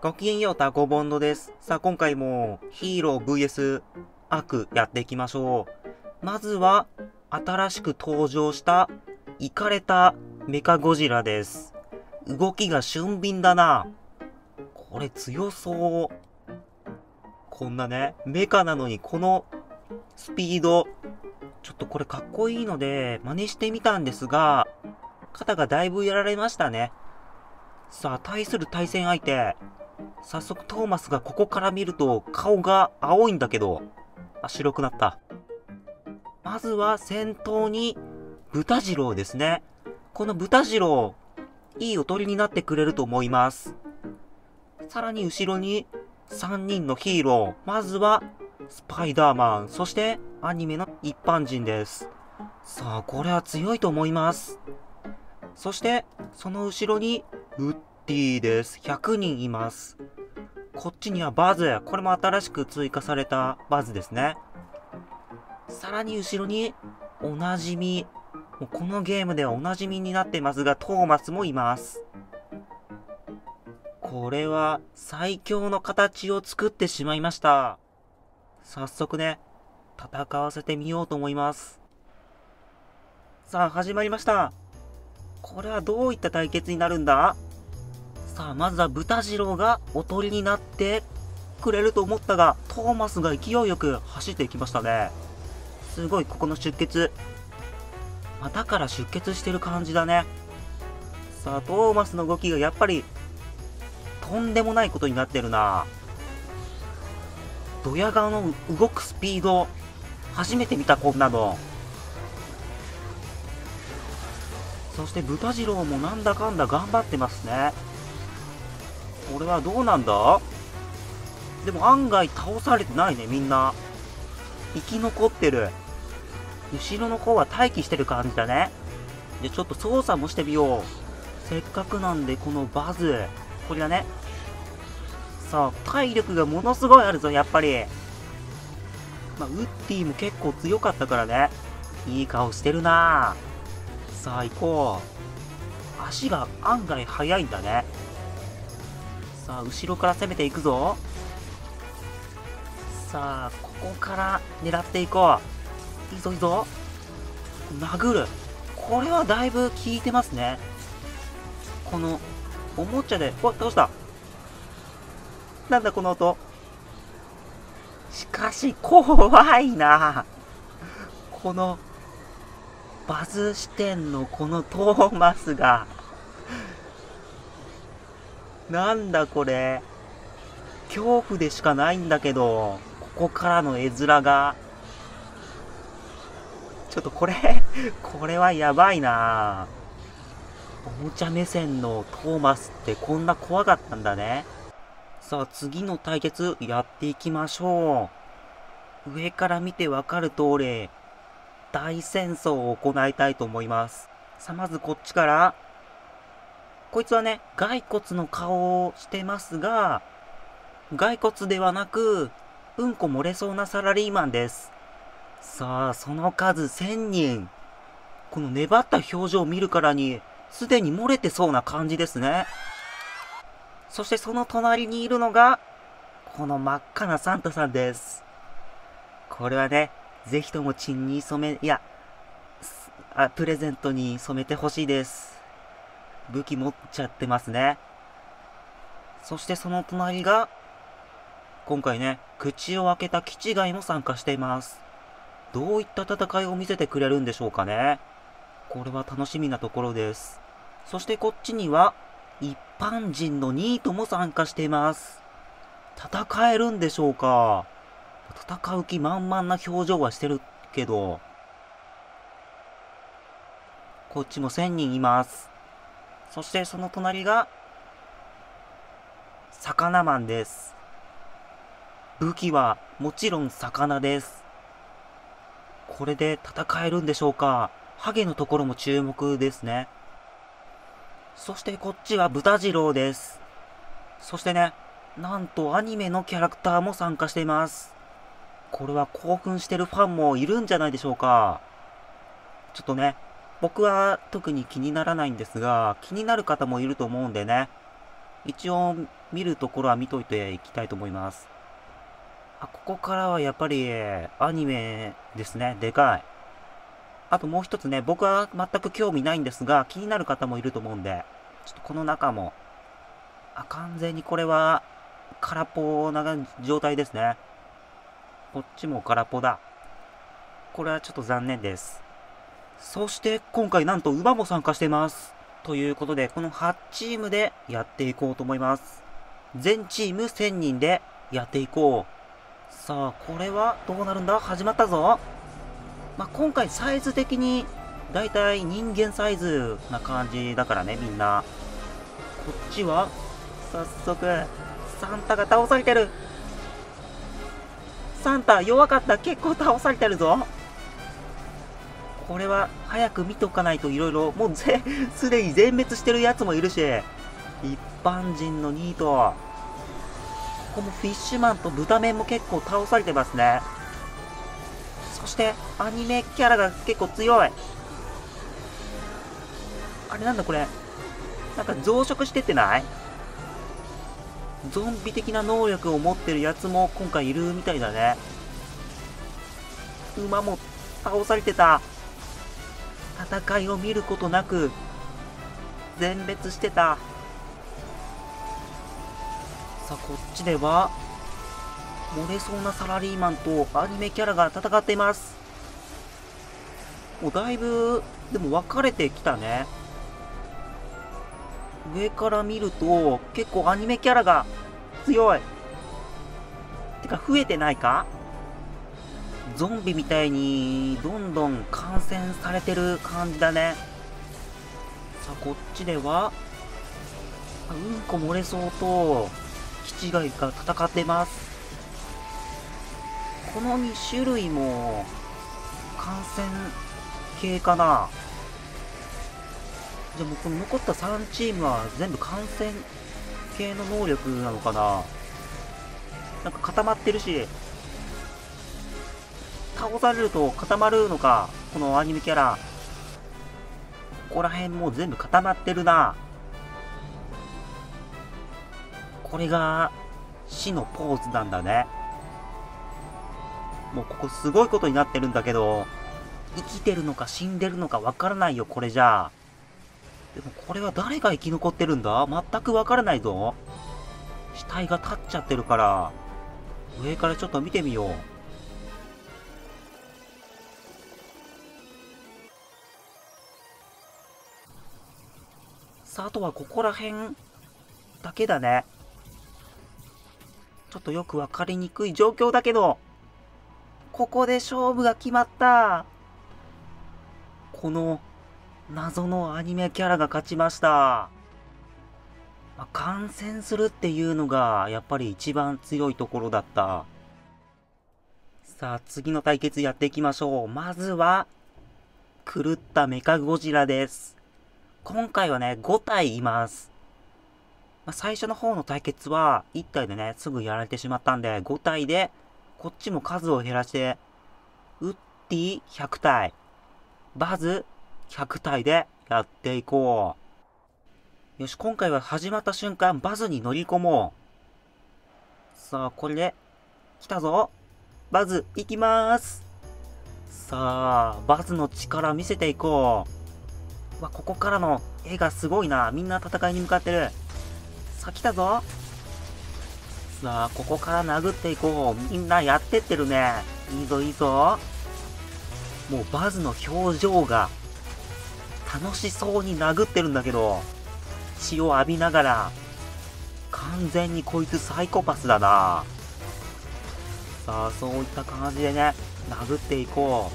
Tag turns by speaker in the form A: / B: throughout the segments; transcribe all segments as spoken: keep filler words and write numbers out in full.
A: ごきげんよう、タコボンドです。さあ、今回もヒーロー ブイエス 悪やっていきましょう。まずは、新しく登場した、イカれたメカゴジラです。動きが俊敏だな。これ強そう。こんなね、メカなのにこのスピード。ちょっとこれかっこいいので、真似してみたんですが、肩がだいぶやられましたね。さあ、対する対戦相手。早速トーマスがここから見ると顔が青いんだけど、あ、白くなった。まずは先頭に豚次郎ですね。この豚次郎、いいおとりになってくれると思います。さらに後ろにさんにんのヒーロー。まずはスパイダーマン、そしてアニメの一般人です。さあ、これは強いと思います。そしてその後ろにウッディです。ひゃくにんいます。こっちにはバズ。これも新しく追加されたバズですね。さらに後ろにおなじみ。もうこのゲームではおなじみになってますが、トーマスもいます。これは最強の形を作ってしまいました。早速ね、戦わせてみようと思います。さあ、始まりました。これはどういった対決になるんだ？さあ、まずは豚次郎がおとりになってくれると思ったが、トーマスが勢いよく走っていきましたね。すごい、ここの出血。またから出血してる感じだね。さあ、トーマスの動きがやっぱり、とんでもないことになってるな。ドヤ顔の動くスピード。初めて見た、こんなの。そして豚次郎もなんだかんだ頑張ってますね。これはどうなんだ？でも案外倒されてないね、みんな。生き残ってる。後ろの方は待機してる感じだね。で、ちょっと操作もしてみよう。せっかくなんで、このバズ。これだね。さあ、体力がものすごいあるぞ、やっぱり。まあ、ウッディも結構強かったからね。いい顔してるな。さあ、行こう。足が案外速いんだね。さあ、後ろから攻めていくぞ。さあ、ここから狙っていこう。いいぞいいぞ。殴る。これはだいぶ効いてますね。この、おもちゃで、お、倒した。なんだこの音。しかし、怖いな。この、バズ視点のこのトーマスが、なんだこれ。恐怖でしかないんだけど、ここからの絵面が、ちょっとこれ、これはやばいな。おもちゃ目線のトーマスってこんな怖かったんだね。さあ、次の対決やっていきましょう。上から見てわかる通り、大戦争を行いたいと思います。さあ、まずこっちから、こいつはね、骸骨の顔をしてますが、骸骨ではなく、うんこ漏れそうなサラリーマンです。さあ、その数せんにん。この粘った表情を見るからに、すでに漏れてそうな感じですね。そしてその隣にいるのが、この真っ赤なサンタさんです。これはね、ぜひとも血に染め、いや、あ、プレゼントに染めてほしいです。武器持っちゃってますね。そしてその隣が、今回ね、口を開けたキチガイも参加しています。どういった戦いを見せてくれるんでしょうかね。これは楽しみなところです。そしてこっちには、一般人のニートも参加しています。戦えるんでしょうか。戦う気満々な表情はしてるけど、こっちもせんにんいます。そしてその隣が、魚マンです。武器はもちろん魚です。これで戦えるんでしょうか。ハゲのところも注目ですね。そしてこっちは豚次郎です。そしてね、なんとアニメのキャラクターも参加しています。これは興奮してるファンもいるんじゃないでしょうか。ちょっとね、僕は特に気にならないんですが、気になる方もいると思うんでね。 一応見るところは見といていきたいと思います。あ、ここからはやっぱりアニメですね。でかい。あともう一つね、僕は全く興味ないんですが、気になる方もいると思うんで、ちょっとこの中も、あ、完全にこれは空っぽな状態ですね。こっちも空っぽだ。これはちょっと残念です。そして今回なんと馬も参加してます。ということで、このはちチームでやっていこうと思います。全チームせんにんでやっていこう。さあ、これはどうなるんだ？始まったぞ。まあ、今回サイズ的にだいたい人間サイズな感じだからね、みんな。こっちは早速サンタが倒されてる。サンタ弱かった。結構倒されてるぞ。これは早く見とかないといろいろ、もうぜ、すでに全滅してるやつもいるし、一般人のニート。このフィッシュマンと豚麺も結構倒されてますね。そしてアニメキャラが結構強い。あれなんだこれ。なんか増殖してってない？ゾンビ的な能力を持ってるやつも今回いるみたいだね。馬も倒されてた。戦いを見ることなく全滅してた。さあこっちでは漏れそうなサラリーマンとアニメキャラが戦っています。お、だいぶでも分かれてきたね。上から見ると結構アニメキャラが強い。てか増えてないか？ゾンビみたいにどんどん感染されてる感じだね。さあこっちではうんこ漏れそうとキチガイが戦ってます。このに種類も感染系かな。じゃあもうこの残ったさんチームは全部感染系の能力なのかな。なんか固まってるし、倒されると固まるのか、このアニメキャラ。ここら辺もう全部固まってるな。これが死のポーズなんだね。もうここすごいことになってるんだけど、生きてるのか死んでるのかわからないよ、これじゃあ。でもこれは誰が生き残ってるんだ？全くわからないぞ。死体が立っちゃってるから、上からちょっと見てみよう。さあ、あとはここら辺だけだね。ちょっとよくわかりにくい状況だけど、ここで勝負が決まった。この謎のアニメキャラが勝ちました。まあ、感染するっていうのがやっぱり一番強いところだった。さあ次の対決やっていきましょう。まずは狂ったメカゴジラです。今回はねごたいいます。まあ、最初の方の対決はいったいでねすぐやられてしまったんでごたいでこっちも数を減らしてウッディひゃくたい、バズひゃくたいでやっていこう。よし、今回は始まった瞬間バズに乗り込もう。さあこれで来たぞ。バズ行きまーす。さあバズの力見せていこう。わ、ここからの絵がすごいな。みんな戦いに向かってる。さあ来たぞ。さあここから殴っていこう。みんなやってってるね。いいぞいいぞ。もうバズの表情が楽しそうに殴ってるんだけど、血を浴びながら完全にこいつサイコパスだな。さあそういった感じでね殴っていこ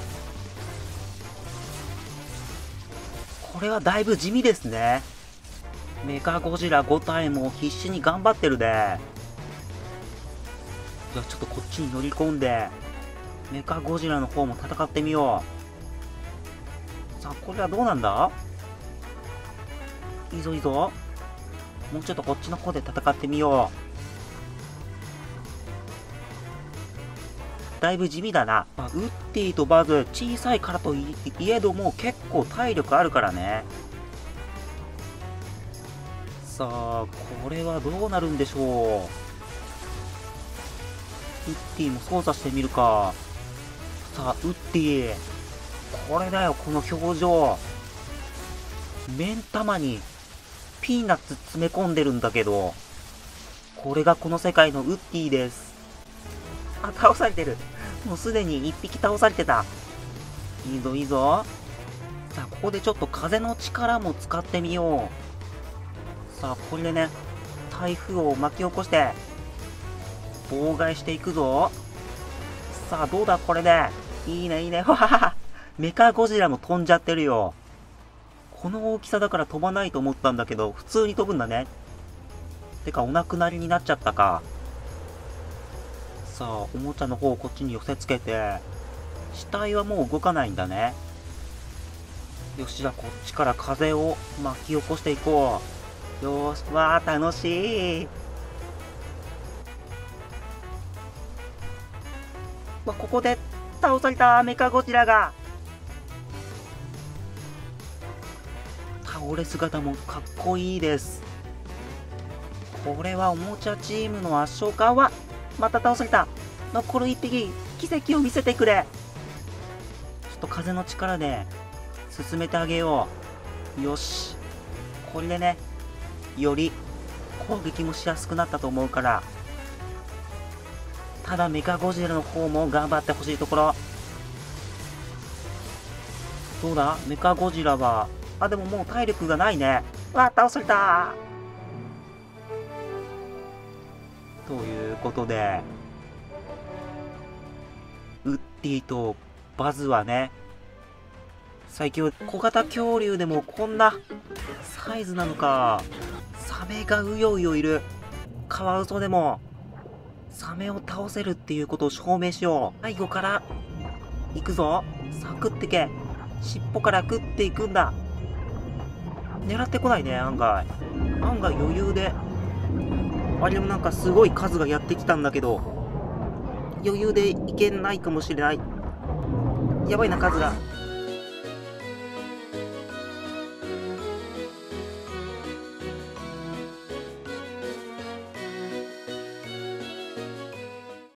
A: う。これはだいぶ地味ですね。メカゴジラごたいも必死に頑張ってるね。じゃあちょっとこっちに乗り込んでメカゴジラの方も戦ってみよう。さあこれはどうなんだ。いいぞいいぞ。もうちょっとこっちの方で戦ってみよう。だいぶ地味だな。まあ、ウッディとバズ小さいからといえども結構体力あるからね。 さあ、これはどうなるんでしょう。ウッディも操作してみるか。さあ、ウッディ。これだよ、この表情。目ん玉にピーナッツ詰め込んでるんだけど。これがこの世界のウッディです。あ、倒されてる。もうすでに一匹倒されてた。いいぞいいぞ。さあ、ここでちょっと風の力も使ってみよう。さあ、これでね、台風を巻き起こして、妨害していくぞ。さあ、どうだこれで。いいね、いいね。わはは。メカゴジラも飛んじゃってるよ。この大きさだから飛ばないと思ったんだけど、普通に飛ぶんだね。てか、お亡くなりになっちゃったか。さあ、おもちゃの方をこっちに寄せつけて、死体はもう動かないんだね。よし、じゃあこっちから風を巻き起こしていこう。よーし、わー、楽しい。まここで倒されたメカゴジラが。倒れ姿もかっこいいです。これはおもちゃチームの圧勝か。はまた倒された。残る一匹、奇跡を見せてくれ。ちょっと風の力で進めてあげよう。よし。これでね、より攻撃もしやすくなったと思うから。ただメカゴジラの方も頑張ってほしいところ。どうだメカゴジラは。あ、でももう体力がないね。わあ、倒された。ということで、ウッディとバズはね、最強小型恐竜でもこんなサイズなのか。サメがうようよいる。カワウソでもサメを倒せるっていうことを証明しよう。背後から行くぞ。さあ食ってけ。尻尾から食っていくんだ。狙ってこないね、案外。案外余裕で。あれもなんかすごい数がやってきたんだけど、余裕でいけないかもしれない。やばいな、数が。